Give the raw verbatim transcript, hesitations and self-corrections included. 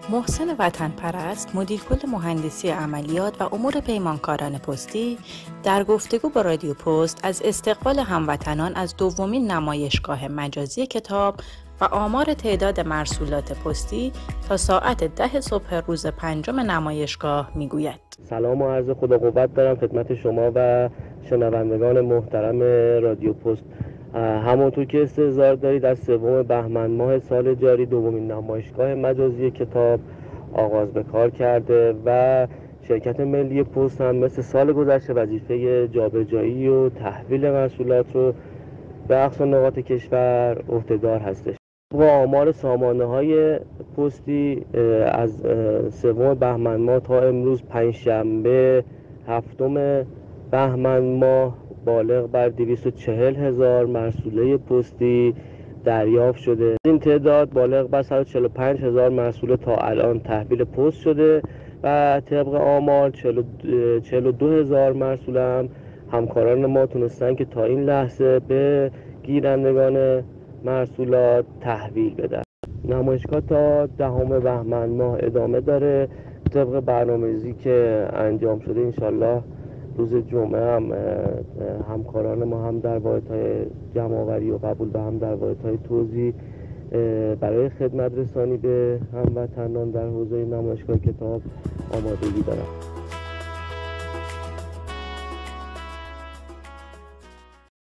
محسن وطن پرست، مدیر کل مهندسی عملیات و امور پیمانکاران پستی، در گفتگو با رادیو پست از استقبال هموطنان از دومین نمایشگاه مجازی کتاب و آمار تعداد مرسولات پستی تا ساعت ده صبح روز پنجم نمایشگاه میگوید. سلام و عرض خدا قوت دارم خدمت شما و شنوندگان محترم رادیو پست. همونطور که استحضار دارید، از سوم بهمن ماه سال جاری دومین نمایشگاه مجازی کتاب آغاز به کار کرده و شرکت ملی پست هم مثل سال گذشته وظیفه جابجایی و تحویل محصولات رو به اقصا نقاط کشور عهده‌دار هستش. با آمار سامانه های پستی از سوم بهمن ماه تا امروز پنجشنبه هفتم بهمن ماه بالغ بر دویست و چهل هزار مرسوله پستی دریافت شده. این تعداد بالغ بر صد و چهل و پنج هزار مرسوله تا الان تحویل پست شده و طبق آمار چهل و دو هزار مرسوله هم همکاران ما تونستن که تا این لحظه به گیرندگان مرسولات تحویل بدن. نمایشگاه تا دهم بهمن ماه ادامه داره. طبق برنامه‌ریزی که انجام شده انشالله روز جمعه هم همکاران ما هم در واحدهای جمع‌آوری و قبول به هم در واحدهای توزیع برای خدمت رسانی به هموطنان در حوزه نمایشگاه کتاب آمادگی دارن.